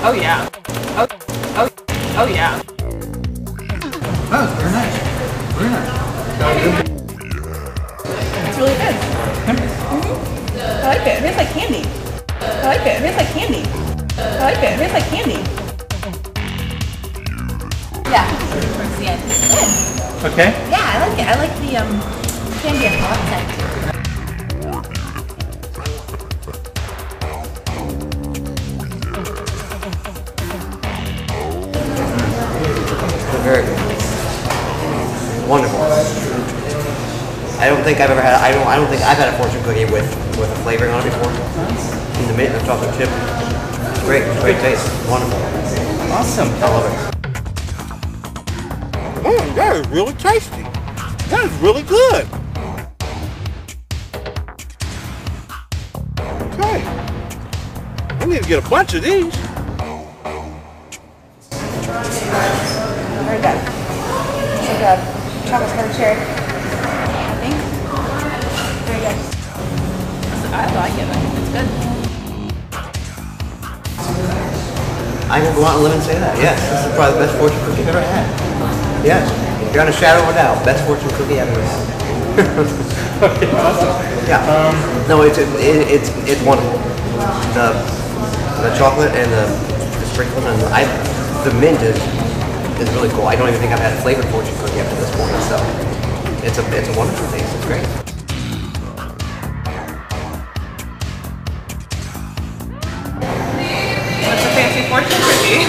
Oh yeah. Oh, oh, oh yeah. Oh, very nice. Very nice. It's really good. I like it. It tastes like candy. I like it. It tastes like candy. I like it. It tastes like candy. Yeah. Towards the end. It's good. Okay. Yeah, I like it. I like the candy and hot scent. Very good. Wonderful. I don't think I've ever had. I don't think I've had a fortune cookie with a flavoring on it before. In the mint and the chocolate chip. Great taste. Wonderful. Awesome. I love it. That is really tasty. That is really good. Okay. I need to get a bunch of these. Very good. It's like a chocolate covered cherry. I think. Very good. I like it. I think it's good. I will go out and live and say that. Yes, this is probably the best fortune cookie I've ever had. Yes, beyond a shadow of a doubt, best fortune cookie I've ever had. Okay, awesome. Yeah. No, it's wonderful. The chocolate and the sprinkles and the mint is really cool. I don't even think I've had a flavored fortune cookie up to this point, so it's a wonderful taste. It's great. That's a fancy fortune cookie.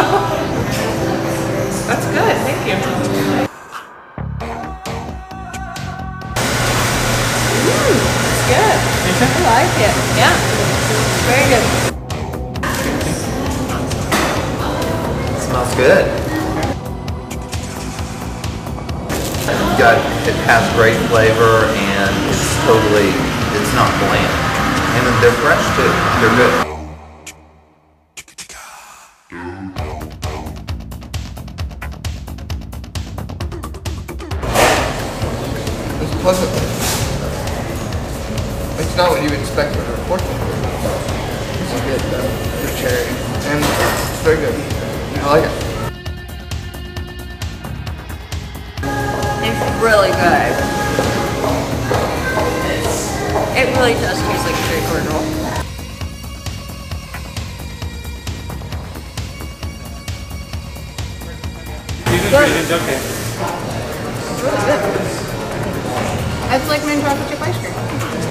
That's good. Thank you. It's good. I like it. Yeah. Very good. Smells good. It has great flavor and it's not bland. And then they're fresh too. They're good. It's pleasant. It's not what you would expect with a fortune cookie. This is good though. The cherry. And it's very good. I like it. It's really good. It really does taste like a straightforward roll. Okay. It's really good. It's like mint chocolate chip ice cream.